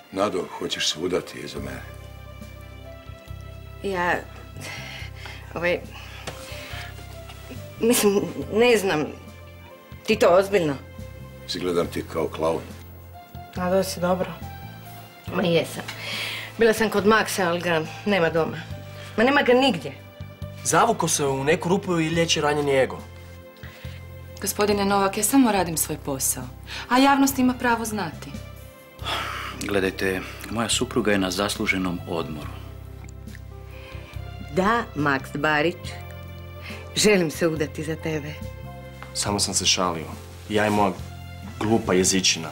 Nado, hoćeš se udati iza mene? Ja... Mislim, ne znam. Ti to ozbiljno? Izgledam ti kao klaun. Nado, si dobro? Ma jesam. Bila sam kod Maksa, ali ga nema doma. Ma nema ga nigdje. Zavuko se u neku rupu i liječi ranjeni ego. Gospodine Novak, ja samo radim svoj posao, a javnost ima pravo znati. Gledajte, moja supruga je na zasluženom odmoru. Da, Maks Barić, želim se udati za tebe. Samo sam se šalio. Ja i moja glupa jezičina.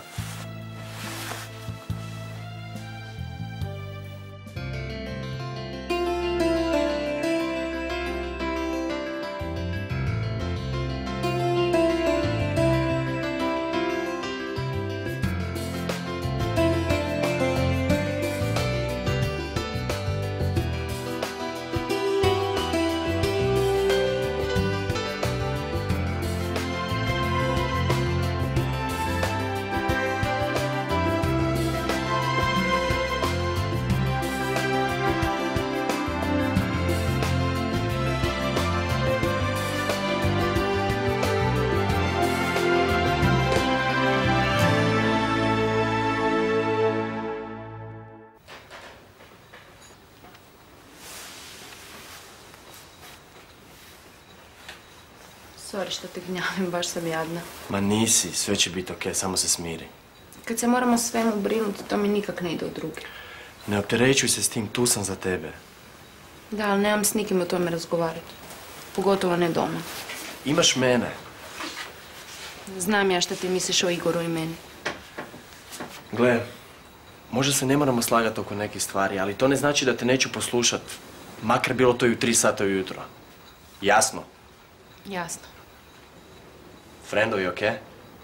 Sorry što te gnjavim, baš sam jadna. Ma nisi, sve će biti okej, samo se smiri. Kad se moramo svemu brinuti, to mi nikak ne ide u druge. Ne opterećuj se s tim, tu sam za tebe. Da, ali nemam s nikim o tome razgovarati. Pogotovo ne doma. Imaš mene. Znam ja šta ti misliš o Igoru i meni. Gle, možda se ne moramo slagati oko nekih stvari, ali to ne znači da te neću poslušat. Makar bilo to i u 3 sata ujutro. Jasno? Jasno. Frendovi, okej?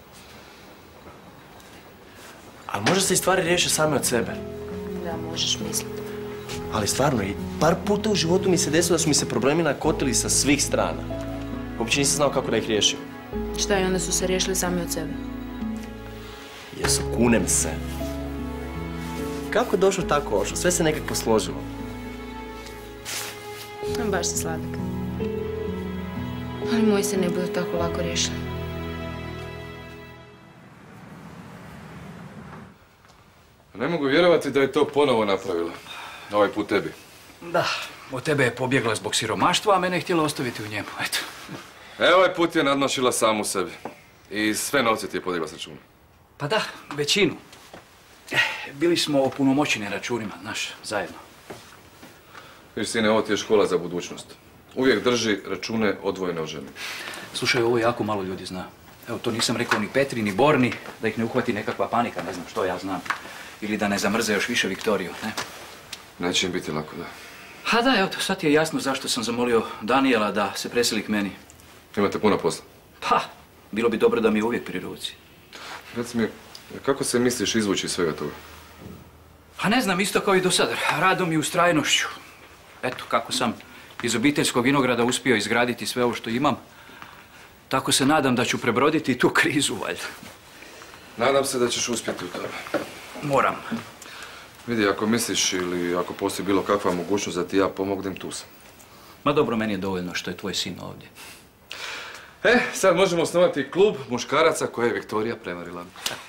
Ali možda se i stvari riješe same od sebe. Da, možeš misliti. Ali stvarno, i par puta u životu mi se desilo da su mi se problemi nakotili sa svih strana. Uopće nisam znao kako da ih riješim. Šta i onda su se riješili sami od sebe? Jesu, kunem se. Kako je došlo tako ošlo? Sve se nekako složilo. Baš si sladak. Ali moji se ne budu tako lako riješili. Ne mogu vjerovati da je to ponovo napravila. Ovaj put tebi. Da, od tebe je pobjegla zbog siromaštva, a mene je htjela ostaviti u njemu, eto. Ovaj put je nadmašila samu sebi. I sve novce ti je podigla s računa. Pa da, većinu. Bili smo opunomoćeni računima, znaš, zajedno. Viš, sine, ovo ti je škola za budućnost. Uvijek drži račune odvojene od žene. Slušaj, ovo jako malo ljudi zna. Evo, to nisam rekao ni Petri, ni Borni, da ih ne uhvati nekakva panika, ne znam što ja znam. Ili da ne zamrze još više Viktoriju, ne? Neće im biti lako, da. Ha da, evo, sad ti je jasno zašto sam zamolio Danijela da se preseli k meni. Imate puno posla. Pa, bilo bi dobro da mi je uvijek pri ruci. Reci mi, kako se misliš izvući iz svega toga? A ne znam, isto kao i do sada, radom i ustrajnošću. Eto, kako sam iz obiteljskog vinograda uspio izgraditi sve ovo što imam, tako se nadam da ću prebroditi tu krizu, valjda. Nadam se da ćeš uspjeti u tome. Moram. Vidi, ako misliš ili ako postoji bilo kakva mogućnost da ti ja pomognem, tu sam. Ma dobro, meni je dovoljno što je tvoj sin ovdje. Sad možemo osnovati klub muškaraca koje je Viktorija prevarila.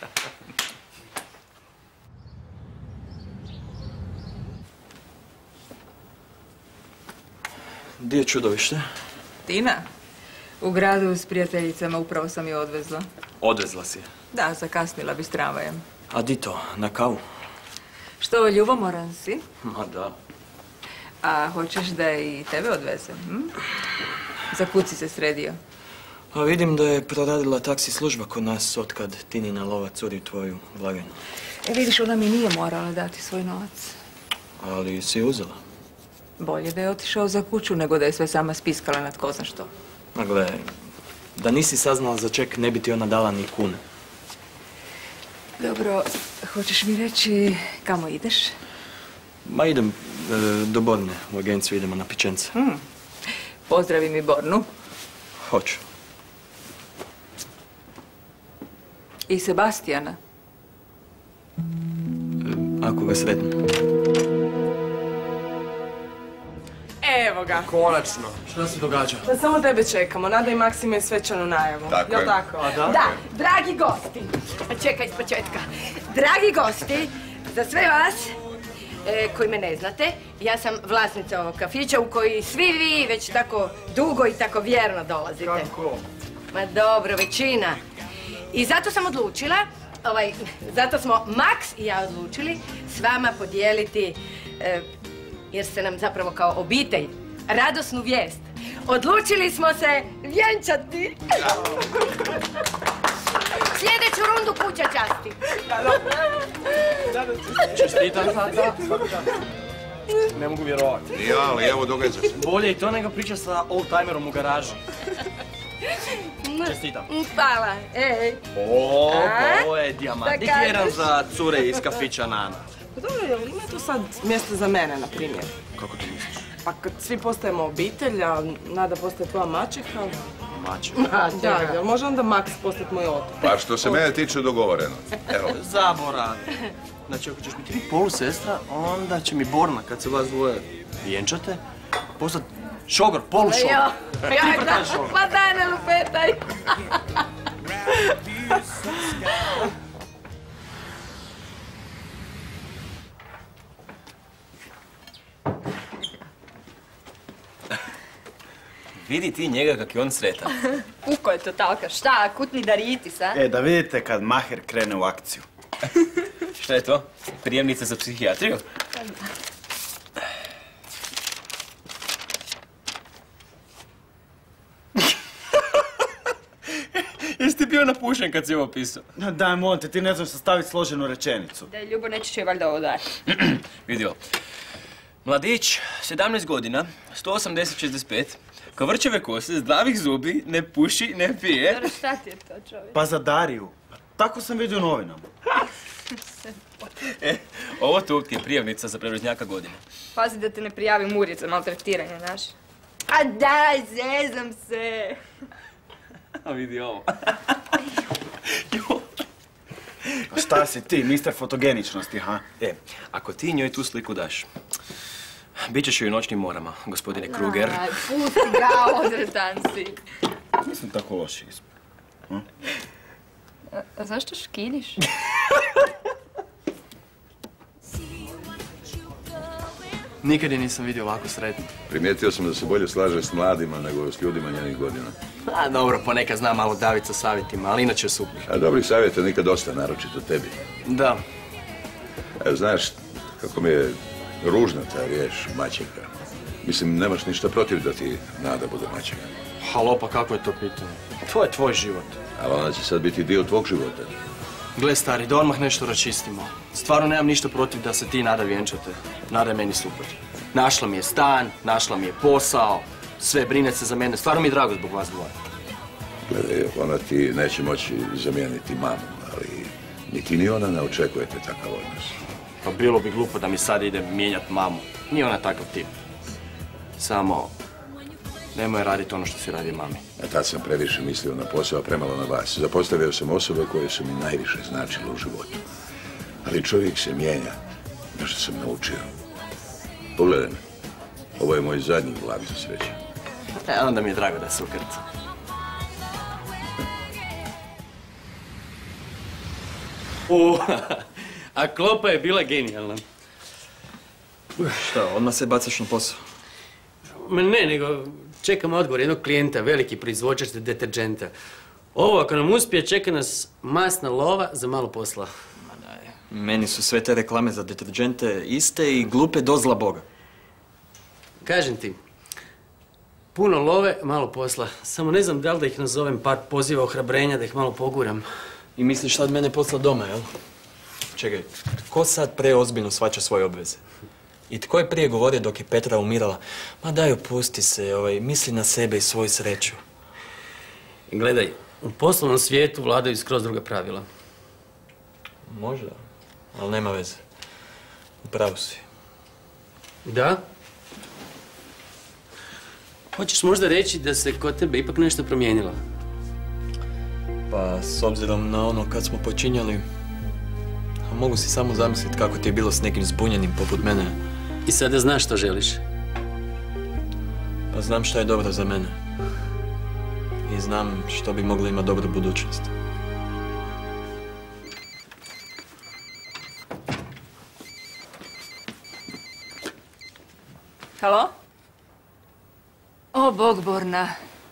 Di je čudovište? Tina? U gradu s prijateljicama, upravo sam je odvezla. Odvezla si je. Da, zakasnila bi s tramvajem. A di to? Na kavu? Što, ljubomoran si? Ma da. A hoćeš da i tebe odvezem? Za kud si se sredio? A vidim da je proradila taksi služba kod nas otkad Tinina lova curi tvoju blagajnu. Vidiš, ona mi nije morala dati svoj novac. Ali si uzela. Bolje da je otišao za kuću nego da je sve sama spiskala nad ko zna što. A gle, da nisi saznala za ček, ne bi ti ona dala ni kune. Dobro, hoćeš mi reći kamo ideš? Ma idem do Borne, u agenciju idemo na pićence. Pozdravi mi Bornu. Hoću. I Sebastijana. ako ga sretnem. Evo ga. Konačno. Šta se događa? Pa samo tebe čekamo. Nada i Maksim imaju svečanu najavu. Tako Jel' je. tako? A da? Da, dragi gosti. Čekaj iz početka. Dragi gosti, za sve vas koji me ne znate, ja sam vlasnica ovog kafića u koji svi vi već tako dugo i tako vjerno dolazite. Kako? Ma dobro, većina. I zato sam odlučila, zato smo Maks i ja odlučili s vama podijeliti, jer ste nam zapravo kao obitelj, radosnu vijest. Odlučili smo se vjenčati. Sljedeću rundu kuća časti. Čestitam. Ne mogu vjerovati. Ja, ali evo događa se. Bolje i to nego priča sa oldtimerom u garaži. Čestitam. Hvala, ej. Ovo je dijamant. Dik jedan za cure iz kafića Nana. Pa dobro, jel ima tu sad mjesto za mene, na primjer? Kako to misliš? Pa kad svi postajemo obitelj, a Nada postaje tvoja maćeha... Maćeha. Da, jel može onda Maks postati moj otac? Pa što se mene tiče dogovoreno. Evo. Zaborav. Znači, ako ćeš mi ti biti polusestra, onda će mi Borna, kad se vas dvoje vjenčate, postati šogor, polušogor. Tripartan šogor. Pa daj, ne lupetaj. Vidi ti njega kak je on sretan. Puko je totalka, šta, kutni daritis, a? Da vidite kad Maher krene u akciju. Šta je to? Prijemnica za psihijatriju? Jesi ti bio napušen kad si ovo pisao? Daj, molim te, ti ne znaš sastaviti složenu rečenicu. Da je Ljubo neće će valjda ovo dati. Vidi ovo. Mladić, 17 godina, 180-65, kavrčeve kose, zdravih zubi, ne puši, ne pije. Dobro, šta ti je to, čovjek? Pa za Dariju. Tako sam vidio u novinama. Ovo tu ti je prijavnica za prevrznjaka godine. Pazi da te ne prijavi Muric za maltretiranje, znaš. A daj, zezam se. A vidi ovo. Šta si ti, mister fotogeničnosti, ha? Ako ti njoj tu sliku daš, bit ćeš joj u noćnim morama, gospodine Kruger. Aj, pusti ga, odretan si. Nisam tako loši ispod. A zašto škiliš? Nikad je nisam vidio ovako sretno. Primijetio sam da se bolje slaže s mladima nego s ljudima njenih godina. A dobro, ponekad znam malo davit sa savjetima, ali inače super. A dobrih savjeta nikad dosta, naročito tebi. Da. Evo, znaš kako mi je ružna ta riječ maćeha. Mislim, nemaš ništa protiv da ti Nada bude maćeha. Halo, pa kako je to pitanje? To je tvoj život. Ali ona će sad biti dio tvog života. Gle, stari, da odmah nešto raščistimo. Stvarno nemam ništa protiv da se ti i Nada vjenčate. Nada je meni super. Našla mi je stan, našla mi je posao, sve brine se za mene. Stvarno mi je drago zbog vas dvoje. Gledaj, ona ti neće moći zamijeniti mamu, ali niti ni ona ne očekujete takav odnos. Pa bilo bi glupo da mi sad ide mijenjat mamu. Nije ona takav tip. Samo, nemoj raditi ono što si radi mami. A tad sam previše mislio na posao, a premalo na vas. Zapostavio sam osobe koje su mi najviše značile u životu. Ali čovjek se mijenja. Nešto sam naučio. Pogledaj me. Ovo je moj zadnji vlak za sreće. Onda mi je drago da se ukrca. A klopa je bila genijalna. Šta, odmah se bacaš na posao? Ma ne, nego čekam odgovor jednog klijenta, veliki proizvođač deterđenta. Ovo, ako nam uspije, čeka nas masna lova za malo posla. Ma daj, meni su sve te reklame za deterđente iste i glupe do zla Boga. Kažem ti, puno love, malo posla. Samo ne znam da li da ih nazovem par poziva ohrabrenja, da ih malo poguram. I misliš sad mene posla doma, jel? Čekaj, tko sad preozbiljno shvaća svoje obveze? I tko je prije govorio dok je Petra umirala? Ma daj, opusti se, misli na sebe i svoju sreću. Gledaj, u poslovnom svijetu vladaju skroz druga pravila. Možda, ali nema veze. Upravo si. Da? Hoćeš možda reći da se kod tebe ipak nešto promijenilo? Pa, s obzirom na ono kad smo počinjali, mogu si samo zamisliti kako ti je bilo s nekim zbunjenim poput mene. I sada znaš što želiš? Pa znam što je dobro za mene. I znam što bi mogla imati dobru budućnost. Halo? O, Bog, Borna.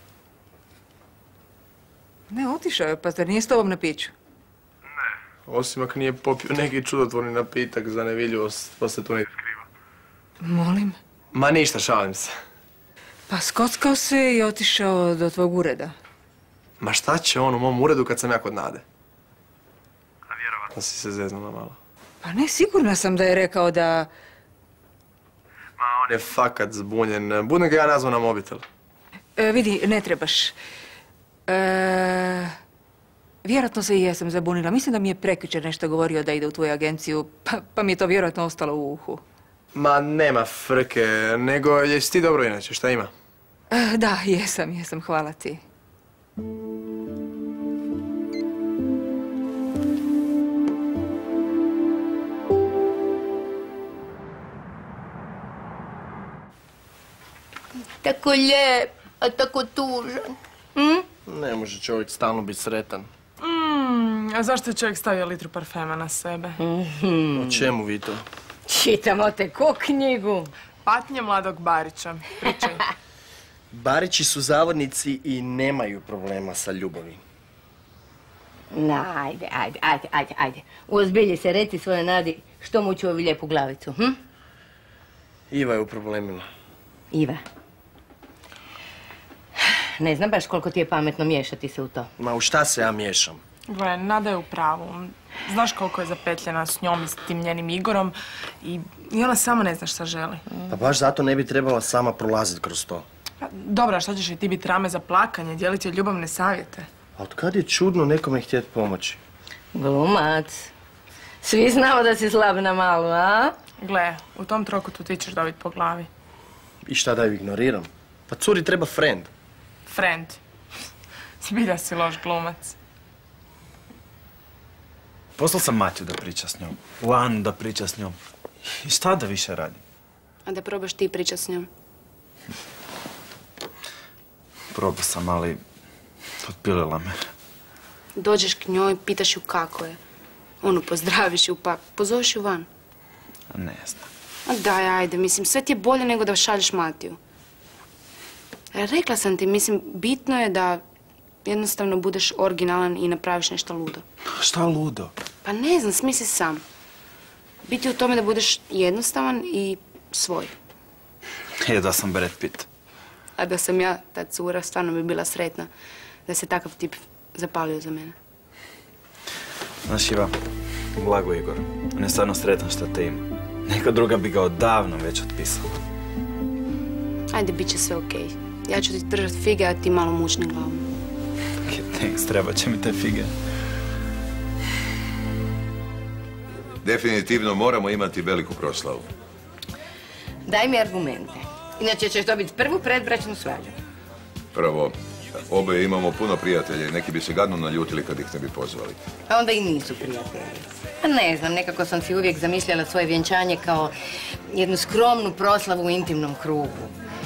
Ne, otišao je, pa zar nije s tobom na piću? Osim ako nije popio neki čudotvorni napitak za nevidljivost, pa se to ne skriva. Molim? Ma ništa, šalim se. Pa skockao se i otišao do tvog ureda. Ma šta će on u mom uredu kad sam ja kod Nade? A vjerovatno si se zeznula malo. Pa ne, sigurna sam da je rekao da... Ma on je fakat zbunjen. Budem ga ja nazvao na mobitel. Vidi, ne trebaš. Vjerojatno se i jesam zabunila. Mislim da mi je prekjučer nešto govorio da ide u tvoju agenciju, pa mi je to vjerojatno ostalo u uhu. Ma nema frke, nego jesi ti dobro inače, šta ima? Da, jesam, hvala ti. Tako lijep, a tako tužan. Ne može čovjek stalno biti sretan. A zašto je čovjek stavio litru parfema na sebe? O čemu vi to? Čitamo te ko knjigu. Patnje mladog Barića. Pričaj. Barići su zavodnici i nemaju problema sa ljubavi. Ajde. Uozbilji se, reci svojoj Nadi što muči ovu lijepu glavicu, Iva je u problemima. Iva. Ne znam baš koliko ti je pametno miješati se u to. Ma u šta se ja miješam? Gle, Nada je u pravu. Znaš koliko je zapetljena s njom i s tim njenim Igorom i ona sama ne zna šta želi. Pa baš zato ne bi trebala sama prolaziti kroz to. Pa, dobro, a šta ćeš i ti biti rame za plakanje, dijeliti joj ljubavne savjete? A od kad je čudno nekome htjeti pomoći? Glumac. Svi znamo da si slab na malu, a? Gle, u tom trokutu ti ćeš dobiti po glavi. I šta da ju ignoriram? Pa curi treba friend. Friend. Zbilja si loš glumac. Poslao sam Matiju da priča s njom. U Anu da priča s njom. I šta da više radim? A da probaš ti pričat s njom? Probao sam, ali otpilila me. Dođeš k njoj, pitaš ju kako je. Onu pozdraviš ju, pa pozoveš ju van. Ne znam. A daj, ajde, mislim, sve ti je bolje nego da šalješ Matiju. Rekla sam ti, mislim, bitno je da jednostavno budeš originalan i napraviš nešto ludo. Šta ludo? Pa ne znam, smisli sam. Biti u tome da budeš jednostavan i svoj. Da sam Brad Pitt. A da sam ja, ta cura, stvarno bi bila sretna da se takav tip zapalio za mene. Znaš, Iva, blago Igor. On je stvarno sretan što te ima. Neka druga bi ga odavno već otpisala. Ajde, bit će sve okej. Ja ću ti držat fige, a ti malo mučni glavu. Thanks, treba će mi te fige. Definitivno moramo imati veliku proslavu. Daj mi argumente. Inače ćeš dobiti prvu predbračnu svađu. Prvo, oboje imamo puno prijatelja i neki bi se gadno naljutili kad ih ne bi pozvali. A onda i nisu prijatelji. Pa ne znam, nekako sam si uvijek zamišljala svoje vjenčanje kao jednu skromnu proslavu u intimnom krugu.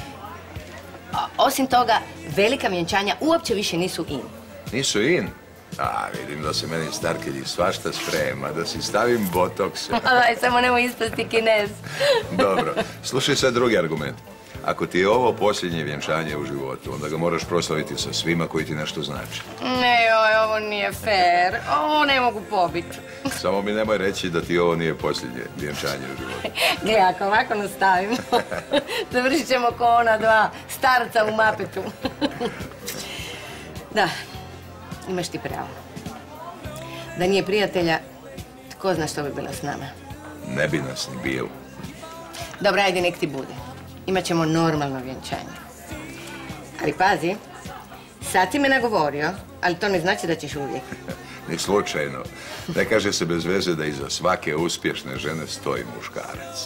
Osim toga, velika vjenčanja uopće više nisu in. Nisu in? A, vidim da se meni starkelji svašta sprema, da si stavim botoks. Daj, samo nemoj ispasti Kinez. Dobro, slušaj sad drugi argument. Ako ti je ovo posljednje vjenčanje u životu, onda ga moraš proslaviti sa svima koji ti nešto znači. Ne, joj, ovo nije fair. Ovo ne mogu pobiti. Samo mi nemoj reći da ti ovo nije posljednje vjenčanje u životu. Gle, ako ovako nastavimo, završit ćemo ko ona dva starca u Mapetu. Da, imaš ti pravo. Da nije prijatelja, tko zna što bi bilo s nama. Ne bi nas ni bilo. Dobro, ajde, nek ti bude. Imaćemo normalno vjenčanje. Ali pazi, sad si me nagovorio, ali to ne znači da ćeš uvijek. Ni slučajno. Ne kaže se bez veze da iza svake uspješne žene stoji muškarac.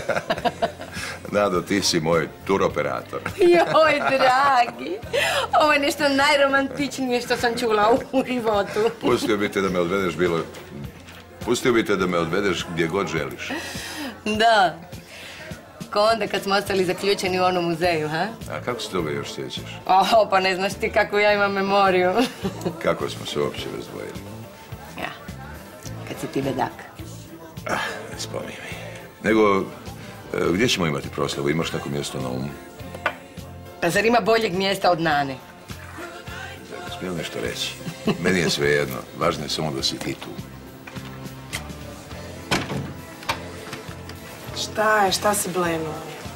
Nado, ti si moj turoperator. Joj, dragi, ovo je nešto najromantičnije što sam čula u životu. Pustio bi te da me odvedeš bilo Pustio bi te da me odvedeš gdje god želiš. Da. Ko onda kad smo ostali zaključeni u onom muzeju, ha? A kako se toga još sjećaš? Pa ne znaš ti kako ja imam memoriju. Kako smo se uopće razdvojili? Ja, kad si ti bedak. Ne spominj mi. Nego, gdje ćemo imati proslavu? Imaš neko mjesto na umu? Pa zar ima boljeg mjesta od Nane? Smijem nešto reći. Meni je sve jedno. Važno je samo da si ti tu. Šta si blenuo?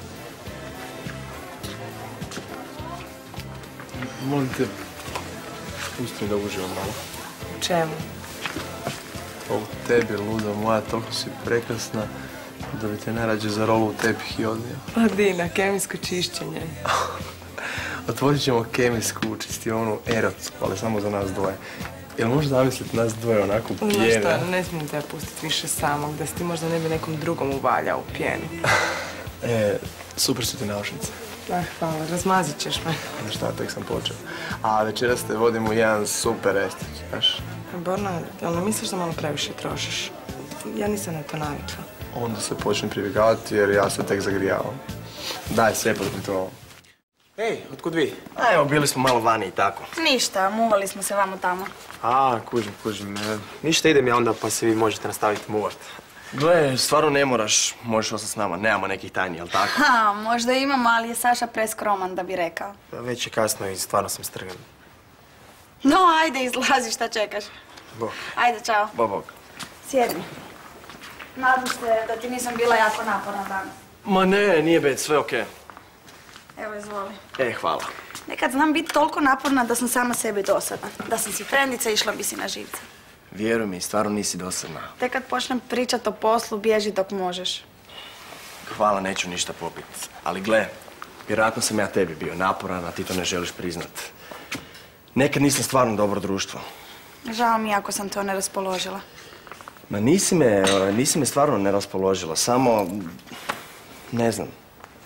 Molim te, pusti mi da uživam malo. U čemu? O tebi, luda moja, toliko si prekrasna da bi te najrađe za rolu u tepih i odnio. Dina, kemijsko čišćenje. Otvorit ćemo kemijsku čistionu erotsku, ali samo za nas dvoje. Jel možeš zamisliti nas dvoje onako u pjene? Znaš šta, ne smijem te pustiti više samog, da si ti možda ne bi nekom drugom uvaljao u pjenu. Super su ti naušnice. Hvala, razmazit ćeš me. Znaš šta, tek sam počeo. A večeras te vodim u jedan super restić, znaš? Borna, jel ne misliš da malo previše trošiš? Ja nisam na to navikla. Onda se počne pribjegavati jer ja se tek zagrijavam. Daj, sve pod kontrolom. Ej, otkud vi? Evo, bili smo malo vani i tako. Ništa, muvali smo se vamo tamo. Kužim. Ništa, idem ja onda pa se vi možete nastaviti muvat. Gle, stvarno ne moraš, možeš ostati s nama, nemamo nekih tajni, jel tako? Možda imamo, ali je Saša preskroman da bi rekao. Već je kasno i stvarno sam strgan. No, ajde, izlazi, šta čekaš? Bog. Ajde, čao. Bog. Sjedni. Nadam se da ti nisam bila jako naporna danas. Ma ne, nije bed, sve okej. Evo, izvoli. Hvala. Nekad znam biti toliko naporna da sam sama sebi dosadna. Da sam si frendica, išla bi si na živce. Vjeruj mi, stvarno nisi dosadna. Te kad počnem pričat o poslu, bježi dok možeš. Hvala, neću ništa popit. Ali gle, vjerojatno sam ja tebi bio naporan, a ti to ne želiš priznat. Nekad nisam stvarno dobro društvo. Žao mi ako sam to ne raspoložila. Ma nisi me stvarno ne raspoložila, samo... ne znam.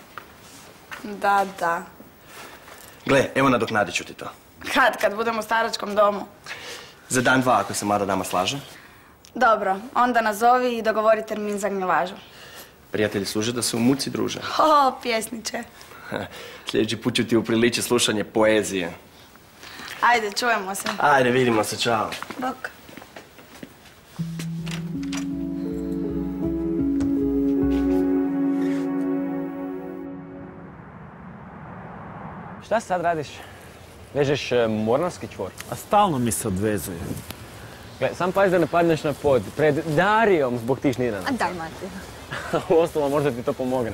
Da. Gle, evo nadoknadit ću ti to. Kad budem u staračkom domu? Za dan, dva, ako se Mada dama slaže. Dobro, onda nazovi i dogovori termin za gnjavažu. Prijatelji služe da se u muci druže. Pjesniče. Sljedeći put ću ti upriličiti slušanje poezije. Ajde, čujemo se. Ajde, vidimo se, čao. Bok. Šta sad radiš? Vežeš mornarski čvor? A stalno mi se odvezuje. Gle, sam pazi da ne padneš na pod. Pred Darijom zbog tih žnirana. A daj, Mati. Uostalom, možda ti to pomogne.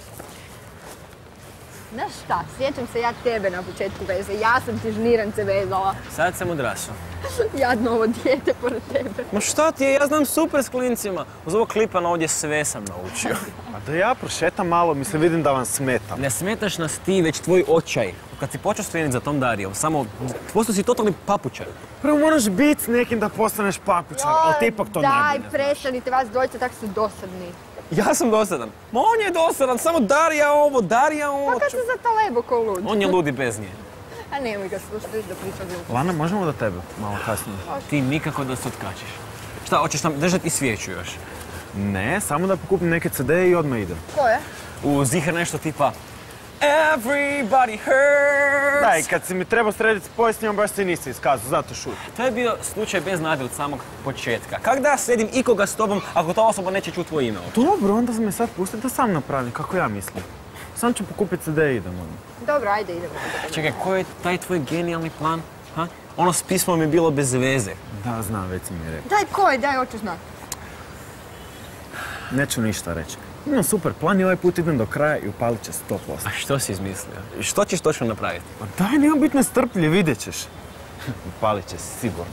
Znaš šta, sjećam se ja tebe na početku veze. Ja sam ti žnirance vezala. Sad sam odrasao. Jadno ovo dijete pored tebe. Ma šta ti je, ja znam super s klincima. Uz ovog klipana ovdje sve sam naučio. A da ja prošetam malo, mislim, vidim da vam smetam. Ne smetaš nas ti, već tvoj očaj. Kad si počeo streniti za tom Darijom, samo postao si totalni papučar. Prvo moraš biti s nekim da postaneš papučar, ali ti ipak to najbolje znaš. Daj, prestanite vas dvojica, tako su dosadni. Ja sam dosadan. Ma on je dosadan, samo Darija ovo, Darija ovo. Pa kad se za to lebo ko lud. On je ludi bez nje. A nemoj ga slušati da priča glupo. Lana, možemo do tebe malo kasnije? Ti nikako da se otkačiš. Šta, hoćeš nam držati i svijeću još? Ne, samo da pokupim neke CD-e i odmah idem. Koje? Ziher nešto tipa Everybody hurts. Daj, kad si mi trebao srediti s povijesnjom, baš se nisi iskazao, zato šuti. To je bio slučaj bez nade od samog početka. Kak da sredim ikoga s tobom ako ta osoba neće čuti tvoje ime? Dobro, onda me sad pusti da sam napravim, kako ja mislim. Sam ću pokupiti CD i idemo. Dobro, ajde, idemo. Čekaj, koji je taj tvoj genijalni plan? Ha? Ono s pismom je bilo bez veze. Da, znam, već si mi rekao. Daj, koji, daj, hoću znati. Neću ništa reći. Imam super plan i ovaj put idem do kraja i upalit će 100%. A što si izmislio? I što ćeš točno napraviti? Pa daj, nema biti nestrpljiv, vidjet ćeš. Upalit će sigurno.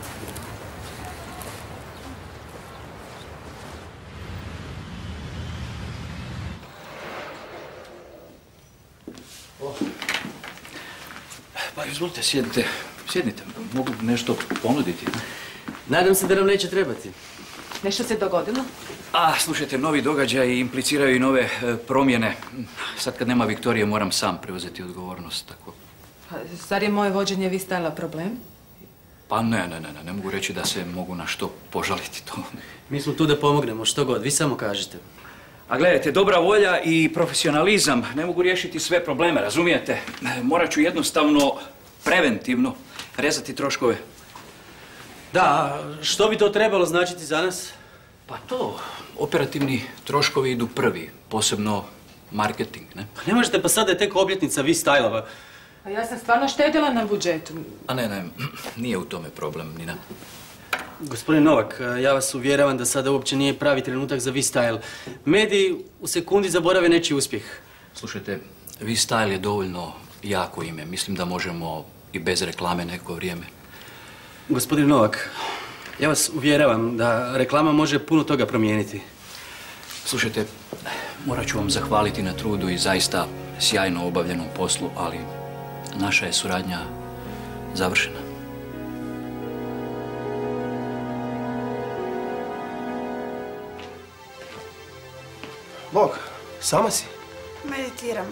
Pa izvolite, sjednite. Mogu nešto ponuditi? Nadam se da nam neće trebati. Nešto se dogodilo? Slušajte, novi događaji impliciraju i nove promjene. Sad kad nema Viktorije moram sam preuzeti odgovornost, tako. Pa, zar je moje vođenje vi stajala problem? Pa ne mogu reći da se mogu na što požaliti to. Mi smo tu da pomognemo, što god, vi samo kažete. A gledajte, dobra volja i profesionalizam ne mogu riješiti sve probleme, razumijete? Morat ću jednostavno, preventivno, rezati troškove. Da, što bi to trebalo značiti za nas? Pa to, operativni troškovi idu prvi, posebno marketing, ne? Pa ne možete, pa sada je tek obljetnica V-Stylova. Pa ja sam stvarno štedila na budžetu. A ne, nije u tome problem, Nina. Gospodin Novak, ja vas uvjeravam da sada uopće nije pravi trenutak za V-Style. Mediji u sekundi zaborave nečiji uspjeh. Slušajte, V-Style je dovoljno jako ime. Mislim da možemo i bez reklame neko vrijeme. Gospodin Novak, ja vas uvjeravam da reklama može puno toga promijeniti. Slušajte, morat ću vam zahvaliti na trudu i zaista sjajno obavljenom poslu, ali naša je suradnja završena. Bog, sama si? Meditiram.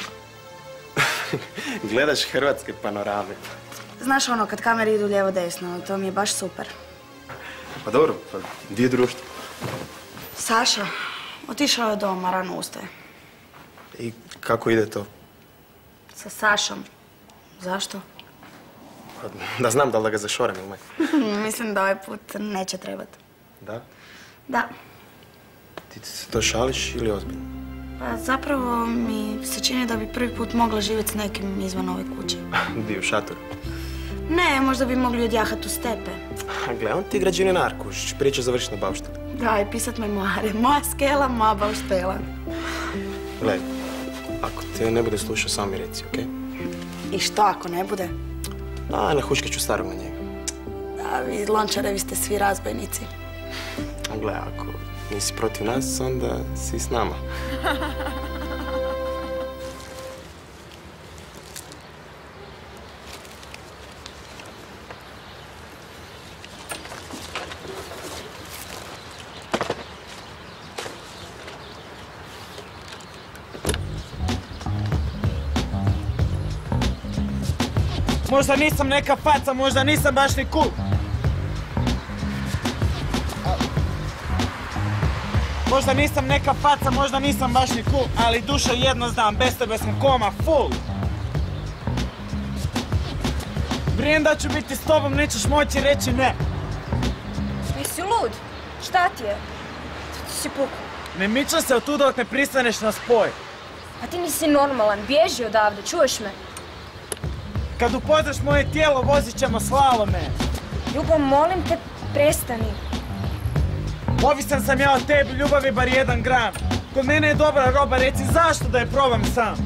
Gledaš hrvatske panorame. Znaš ono, kad kamere idu lijevo-desno, to mi je baš super. Pa dobro, pa di je društvo? Saša, otišao je doma, rano ustaje. I kako ide to? Sa Sašom. Zašto? Pa, da znam da li da ga zašorem ili ne. Mislim da ovaj put neće trebati. Da? Da. Ti se to šališ ili ozbiljno? Pa zapravo mi se čini da bi prvi put mogla živjeti s nekim izvan ove kuće. Di u šatoru? Ne, možda bi mogli odjahati u stepe. Gle, on ti građevinar, kužiš, prije će završiti na baušteli. Da, i pisat memoare. Moja skela, moja bauštela. Gle, ako te ne bude slušao, sam mi reci, okej? I što ako ne bude? A, nahuškat ću starog na njega. Da, vi Lončarevi ste svi razbojnici. A gle, ako nisi protiv nas, onda si s nama. Možda nisam neka faca, možda nisam baš ni cool. Možda nisam neka faca, možda nisam baš ni cool, ali duša jedno znam, bez tebe sam koma full. Vrijem da ću biti s tobom, nećeš moći reći ne. Nisi lud? Šta ti je? Ti si puku. Ne mičem se od tu dok ne pristaneš na spoj. A ti nisi normalan, bježi odavde, čuješ me? Kad upoznaš moje tijelo, vozit ćemo slalome. Ljubav, molim te, prestani. Ovisan sam ja od tebi, ljubavi bar 1 gram. Kod mene je dobra roba, reci zašto da je probam sam.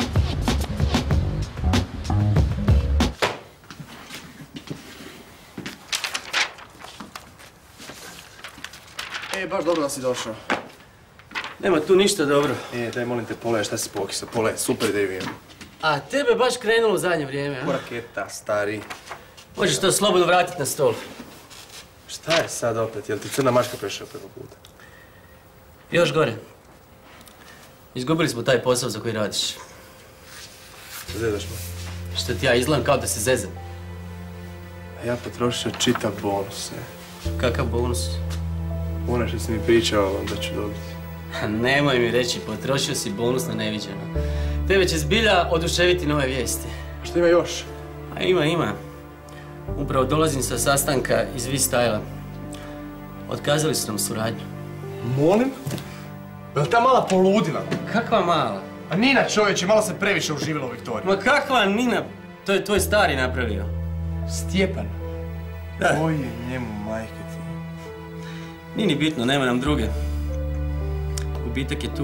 Baš dobro da si došao. Nema tu ništa dobro. Daj molim te, pogledaj šta si pokisao. Pogledaj, super ideju imam. A tebe baš krenulo u zadnje vrijeme, a? Raketa, stari. Možeš to slobodno vratiti na stol. Šta je sad opet? Jel ti crna maška prešao preko puta? Još gore. Izgubili smo taj posao za koji radiš. Zezaš me. Što ti ja izgledam kao da se zezam. A ja potrošio čitav bonus, Kakav bonus? Ono što si mi pričao da ću dobiti. Nemoj mi reći, potrošio si bonus na neviđeno. Tebe će zbilja oduševiti nove vijesti. Što ima još? A ima. Upravo dolazim sa sastanka iz V-Styla. Otkazali su nam suradnju. Molim? Je li ta mala poludila? Kakva mala? A Nina, čovječe, malo se previše uživila u Viktoriji. Ma kakva Nina? To je tvoj stari napravio. Stjepan? Da. Oj, njemu, majke ti. Nije ni bitno, nema nam druge. Gubitak je tu.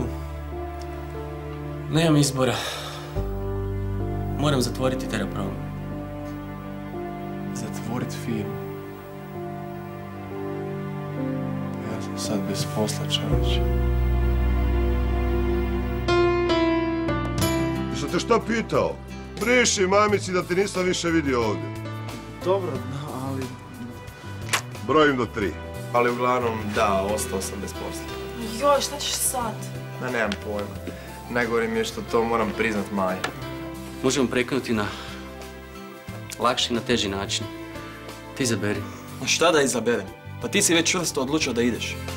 Nemam izbora. Moram zatvoriti Teraprom. Zatvorit firmu? Ja sam sad bez posla, čovječe. Što te šta pitao? Briši mamici da te nisam više vidio ovdje. Dobro, ali... Brojim do 3. Ali uglavnom, da, ostao sam bez posla. Joj, šta ćeš sad? Da, nemam pojma. Najgore mi je što to moram priznat Maji. Možemo prekinuti na lakši i na teži način. Ti izaberi. A šta da izaberem? Pa ti si već čvrsto odlučio da ideš.